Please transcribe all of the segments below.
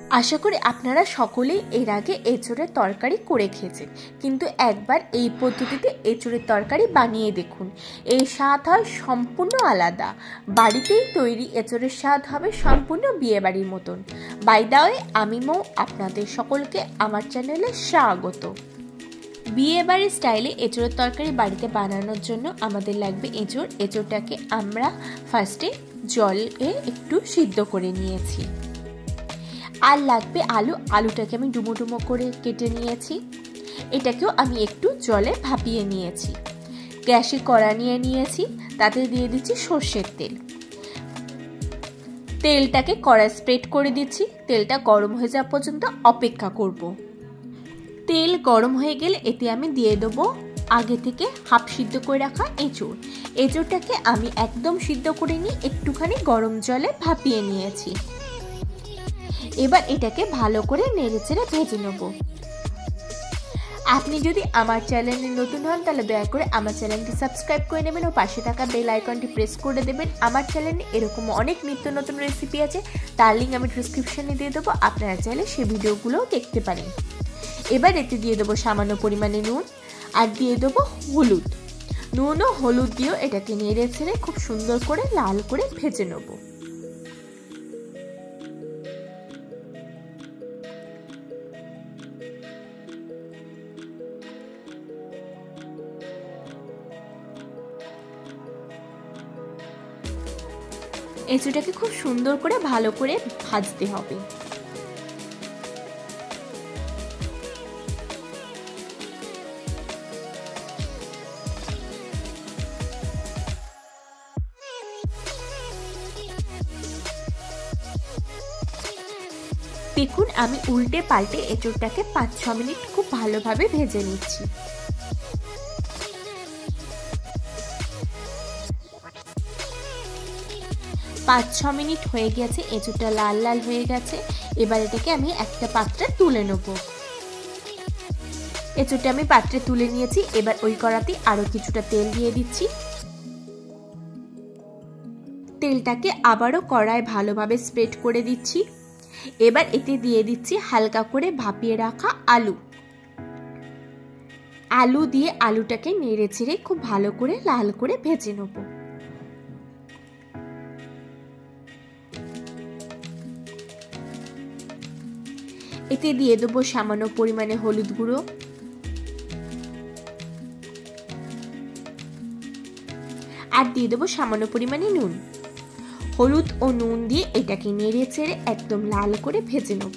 আশা করি আপনারা সকলেই এর আগে এঁচোড়ের তরকারি করে খেয়েছেন, কিন্তু একবার এই পদ্ধতিতে এঁচোড়ের তরকারি বানিয়ে দেখুন। এই স্বাদ হয় সম্পূর্ণ আলাদা। বাড়িতেই তৈরি এঁচোড়ের স্বাদ হবে সম্পূর্ণ বিয়েবাড়ির মতন। বাই দ্য ওয়ে, আমি মৌ, আপনাদের সকলকে আমার চ্যানেলে স্বাগত। বিয়েবাড়ির স্টাইলে এঁচোড়ের তরকারি বাড়িতে বানানোর জন্য আমাদের লাগবে এঁচোড়। এঁচোড়টাকে আমরা ফার্স্টে জলে একটু সিদ্ধ করে নিয়েছি। আর লাগবে আলু। আলুটাকে আমি ডুমো ডুমো করে কেটে নিয়েছি। এটাকেও আমি একটু জলে ভাপিয়ে নিয়েছি। গ্যাসে কড়া নিয়ে নিয়েছি, তাতে দিয়ে দিচ্ছি সর্ষের তেল। তেলটাকে কড়ায় স্প্রেড করে দিচ্ছি। তেলটা গরম হয়ে যাওয়া পর্যন্ত অপেক্ষা করব। তেল গরম হয়ে গেলে এতে আমি দিয়ে দেবো আগে থেকে হাফ সিদ্ধ করে রাখা এঁচোড়। এঁচোড়টাকে আমি একদম সিদ্ধ করে নিয়ে একটুখানি গরম জলে ভাপিয়ে নিয়েছি। এবার এটাকে ভালো করে নেড়েচেড়ে ভেজে নেব। আপনি যদি আমার চ্যানেলে নতুন হন তাহলে দয়া করে আমার চ্যানেলটি সাবস্ক্রাইব করে নেবেন ও পাশে থাকা বেল আইকনটি প্রেস করে দেবেন। আমার চ্যানেলে এরকম অনেক নিত্য নতুন রেসিপি আছে, তার লিঙ্ক আমি ডিসক্রিপশনে দিয়ে দেবো, আপনারা চাইলে সেই ভিডিওগুলোও দেখতে পারেন। এবার এতে দিয়ে দেবো সামান্য পরিমাণে নুন আর দিয়ে দেবো হলুদ। নুন ও হলুদ দিয়েও এটাকে নেড়েচেড়ে খুব সুন্দর করে লাল করে ভেজে নেব। এঁচোড়টাকে খুব সুন্দর করে ভালো করে ভাজতে হবে। দেখুন, আমি উল্টে পাল্টে এঁচোড়টাকে 5-6 মিনিট খুব ভালোভাবে ভেজে নিচ্ছি। পাঁচ ছ মিনিট হয়ে গেছে, এঁচোড়টা লাল লাল হয়ে গেছে। এবার এটাকে আমি একটা পাত্রে তুলে নেব। এঁচোড়টা আমি পাত্রে তুলে নিয়েছি। এবার ওই কড়াতে আরো কিছুটা তেল দিয়ে দিচ্ছি। তেলটাকে আবারও কড়ায় ভালোভাবে স্প্রেড করে দিচ্ছি। এবার এতে দিয়ে দিচ্ছি হালকা করে ভাপিয়ে রাখা আলু। আলু দিয়ে আলুটাকে নেড়ে চেড়ে খুব ভালো করে লাল করে ভেজে নেব। এতে দিয়ে দেবো সামান্য পরিমাণে হলুদ গুঁড়ো, আর দিয়ে দেবো সামান্য পরিমাণে নুন। হলুদ ও নুন দিয়ে এটাকে নেড়ে চেড়ে একদম লাল করে ভেজে নেব।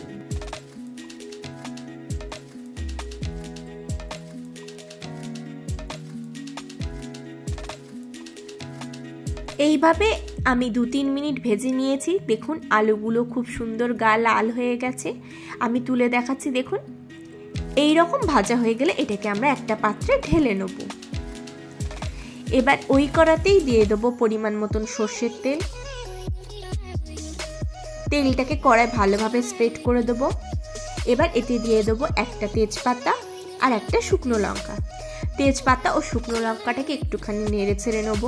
এইভাবে আমি 2-3 মিনিট ভেজে নিয়েছি। দেখুন, আলুগুলো খুব সুন্দর লাল হয়ে গেছে। আমি তুলে দেখাচ্ছি। দেখুন, এই রকম ভাজা হয়ে গেলে এটাকে আমরা একটা পাত্রে ঢেলে নেব। এবার ওই কড়াতেই দিয়ে দেবো পরিমাণ মতন সর্ষের তেল। তেলটাকে কড়ায় ভালোভাবে স্প্রেড করে দেবো। এবার এতে দিয়ে দেবো একটা তেজপাতা আর একটা শুকনো লঙ্কা। তেজপাতা ও শুকনো লঙ্কাটাকে একটুখানি নেড়ে ছেড়ে নেব।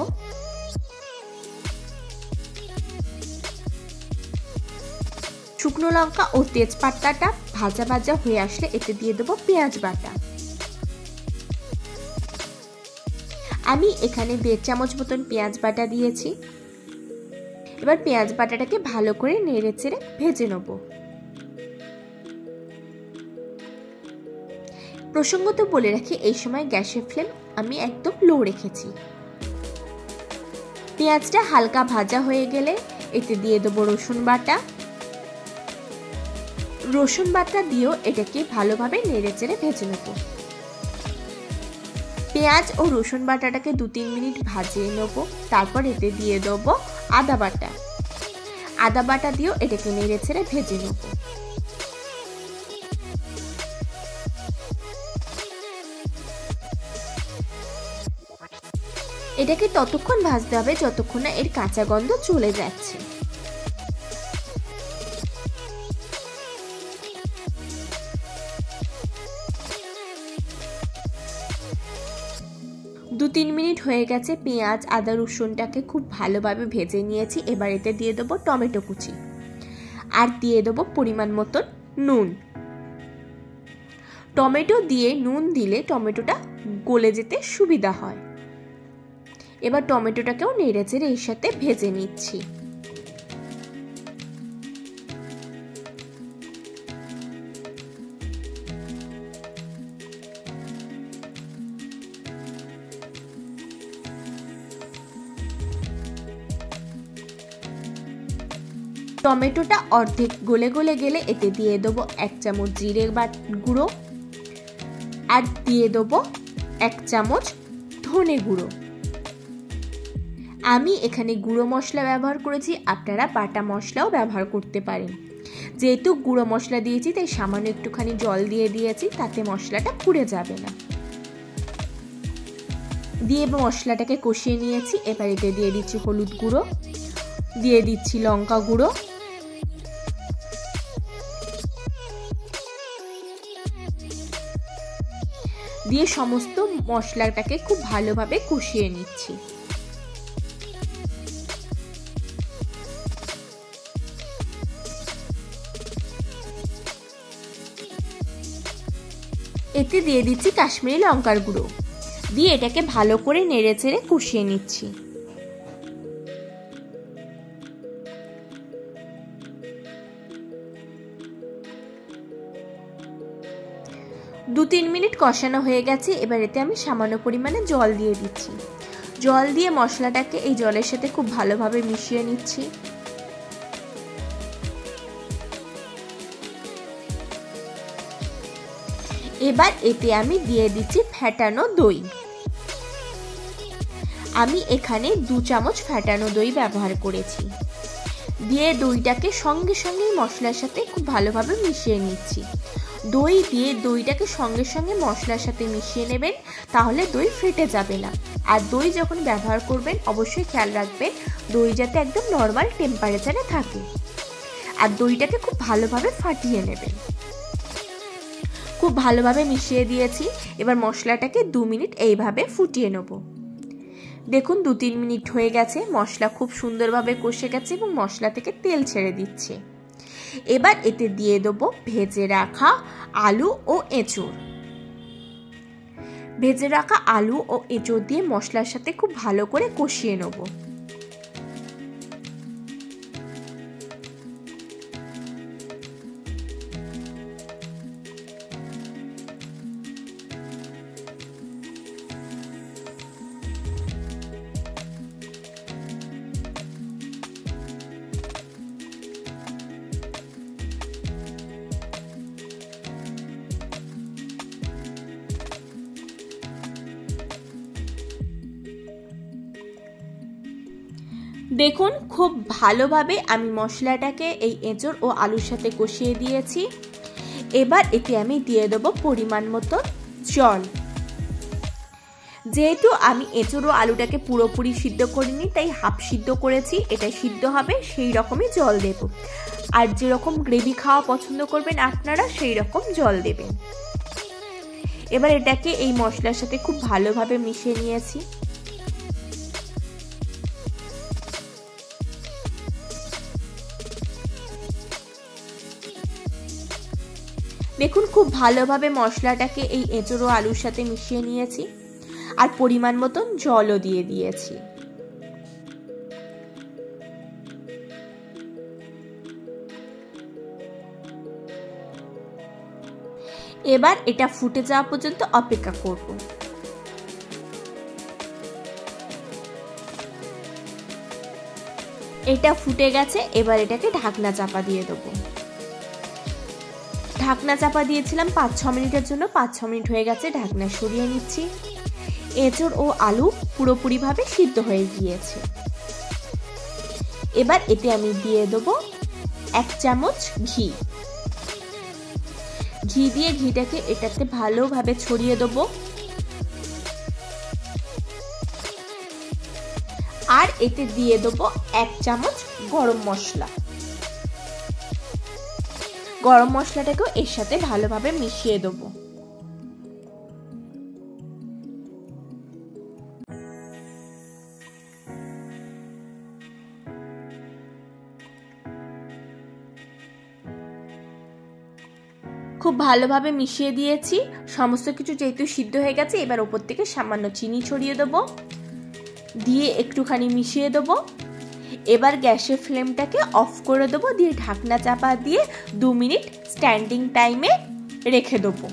শুকনো লঙ্কা ও তেজপাতাটা ভাজা ভাজা হয়ে আসলে এতে দিয়ে দেবো পেঁয়াজ বাটা। আমি এখানে 1.5 চামচ মতন পেঁয়াজ বাটা দিয়েছি। এবার পেঁয়াজ বাটাটাকে ভালো করে নেড়ে চেড়ে ভেজে নেব। প্রসঙ্গত বলে রাখি, এই সময় গ্যাসের ফ্লেম আমি একদম লো রেখেছি। পেঁয়াজটা হালকা ভাজা হয়ে গেলে এতে দিয়ে দেবো রসুন বাটা। রসুন বাটা দিয়েও এটাকে ভালোভাবে নেড়ে চেড়ে ভেজে নেব। পেঁয়াজ ও রসুন বাটাটাকে 2-3 মিনিট ভাজিয়ে নেব। তারপর এতে দিয়ে দেবো আদা বাটা। আদা বাটা দিয়েও এটাকে নেড়ে ছেড়ে ভেজে নেব। এটাকে ততক্ষণ ভাজতে হবে যতক্ষণ না এর কাঁচা গন্ধ চলে যাচ্ছে। 2-3 মিনিট হয়ে গেছে। পেঁয়াজ আদা রসুনটাকে খুব ভালোভাবে ভেজে নিয়েছি। এবার এতে দিয়ে দেবো টমেটো কুচি। আর দিয়ে দেবো পরিমাণ মতন নুন। টমেটো দিয়ে নুন দিলে টমেটোটা গলে যেতে সুবিধা হয়। এবার টমেটোটাকেও নেড়েচেড়ে এর সাথে ভেজে নিচ্ছি। টমেটোটা অর্ধেক গলে গলে গেলে এতে দিয়ে দেবো 1 চামচ জিরে গুঁড়ো আর দিয়ে দেবো 1 চামচ ধনে গুঁড়ো। আমি এখানে গুঁড়ো মশলা ব্যবহার করেছি, আপনারা বাটা মশলাও ব্যবহার করতে পারেন। যেহেতু গুঁড়ো মশলা দিয়েছি তাই সামান্য একটুখানি জল দিয়ে দিয়েছি, তাতে মশলাটা পুড়ে যাবে না। দিয়ে মশলাটাকে কষিয়ে নিয়েছি। এবার এতে দিয়ে দিচ্ছি হলুদ গুঁড়ো, দিয়ে দিচ্ছি লঙ্কা গুঁড়ো, দিয়ে সমস্ত মশলাটাকে খুব ভালোভাবে কষিয়ে নিচ্ছি। এতে দিয়ে দিচ্ছি কাশ্মীরি লঙ্কার গুঁড়ো, দিয়ে এটাকে ভালো করে নেড়েচেড়ে কষিয়ে নিচ্ছি। দু 3 মিনিট কষানো হয়ে গেছে। এবার এতে আমি সামান্য পরিমাণে জল দিয়ে দিচ্ছি। জল দিয়ে মশলাটাকে এই জলের সাথে খুব ভালোভাবে মিশিয়ে নিচ্ছি। এবার এতে আমি দিয়ে দিচ্ছি ফ্যাটানো দই। আমি এখানে 2 চামচ ফ্যাটানো দই ব্যবহার করেছি। দিয়ে দইটাকে সঙ্গে সঙ্গে মশলার সাথে খুব ভালোভাবে মিশিয়ে নিচ্ছি। দই দিয়ে দইটাকে সঙ্গে সঙ্গে মশলার সাথে মিশিয়ে নেবেন, তাহলে দই ফেটে যাবে না। আর দই যখন ব্যবহার করবেন অবশ্যই খেয়াল রাখবেন দই যাতে একদম নর্মাল টেম্পারেচারে থাকে। আর দইটাকে খুব ভালোভাবে ফাটিয়ে নেবেন। খুব ভালোভাবে মিশিয়ে দিয়েছি। এবার মশলাটাকে 2 মিনিট এইভাবে ফুটিয়ে নেব। দেখুন 2-3 মিনিট হয়ে গেছে, মশলা খুব সুন্দরভাবে কষে গেছে এবং মশলা থেকে তেল ছেড়ে দিচ্ছে। এবার এতে দিয়ে দেবো ভেজে রাখা আলু ও এঁচোড়। ভেজে রাখা আলু ও এঁচোড় দিয়ে মশলার সাথে খুব ভালো করে কষিয়ে নেব। দেখুন খুব ভালোভাবে আমি মশলাটাকে এই এঁচোড় ও আলুর সাথে কষিয়ে দিয়েছি। এবার এতে আমি দিয়ে দেবো পরিমাণ মতো জল। যেহেতু আমি এঁচোড় ও আলুটাকে পুরোপুরি সিদ্ধ করিনি তাই হাফ সিদ্ধ করেছি, এটা সিদ্ধ হবে সেই রকমই জল দেব। আর যেরকম গ্রেভি খাওয়া পছন্দ করবেন আপনারা সেই রকম জল দেবেন। এবার এটাকে এই মশলার সাথে খুব ভালোভাবে মিশিয়ে নিয়েছি। দেখুন খুব ভালোভাবে মশলাটাকে এই এঁচোড় ও আলুর সাথে মিশিয়ে নিয়েছি আর পরিমাণ মতন জলও দিয়ে দিয়েছি। এবার এটা ফুটে যাওয়া পর্যন্ত অপেক্ষা করব। এটা ফুটে গেছে, এবার এটাকে ঢাকনা চাপা দিয়ে দেবো। ঢাকনা চাপা দিয়েছিলাম 5-6 মিনিটের জন্য। 5-6 মিনিট হয়ে গেছে, ঢাকনা সরিয়ে নিচ্ছি। এঁচোড় ও আলু পুরোপুরিভাবে সিদ্ধ হয়ে গিয়েছে। এবার এতে আমি দিয়ে দেবো 1 চামচ ঘি। ঘি দিয়ে ঘিটাকে এটাতে ভালোভাবে ছড়িয়ে দেবো। আর এতে দিয়ে দেবো 1 চামচ গরম মশলা। গরম মশলাটাকেও এর সাথে ভালোভাবে মিশিয়ে দেবো। খুব ভালোভাবে মিশিয়ে দিয়েছি। সমস্ত কিছু যেহেতু সিদ্ধ হয়ে গেছে, এবার ওপর থেকে সামান্য চিনি ছড়িয়ে দেবো, দিয়ে একটুখানি মিশিয়ে দেবো। এবার গ্যাসের ফ্লেমটাকে অফ করে দেবো, দিয়ে ঢাকনা চাপা দিয়ে 2 মিনিট স্ট্যান্ডিং টাইমে রেখে দেবো।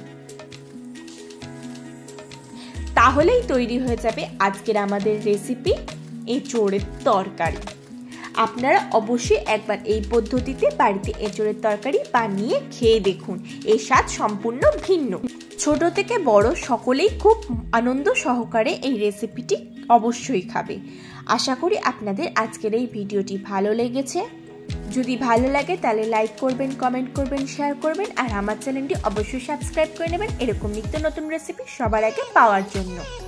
তাহলেই তৈরি হয়ে যাবে আজকের আমাদের রেসিপি এঁচোড়ের তরকারি। আপনারা অবশ্যই একবার এই পদ্ধতিতে বাড়িতে এঁচোড়ের তরকারি বানিয়ে খেয়ে দেখুন, এর স্বাদ সম্পূর্ণ ভিন্ন। ছোট থেকে বড় সকলেই খুব আনন্দ সহকারে এই রেসিপিটি অবশ্যই খাবে। আশা করি আপনাদের আজকের এই ভিডিওটি ভালো লেগেছে। যদি ভালো লাগে তাহলে লাইক করবেন, কমেন্ট করবেন, শেয়ার করবেন, আর আমার চ্যানেলটি অবশ্যই সাবস্ক্রাইব করে নেবেন এরকম নিত্য নতুন রেসিপি সবার আগে পাওয়ার জন্য।